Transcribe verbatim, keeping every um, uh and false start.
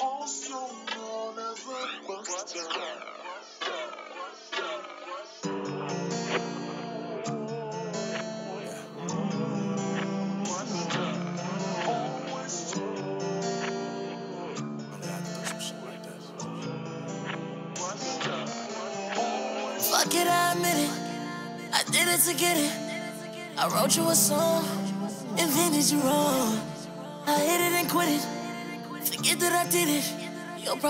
also known as a buster. Fuck it, I admit it. I did it to get it. I wrote you a song, invented you wrong. I hit it and quit it. Forget that I did it. Your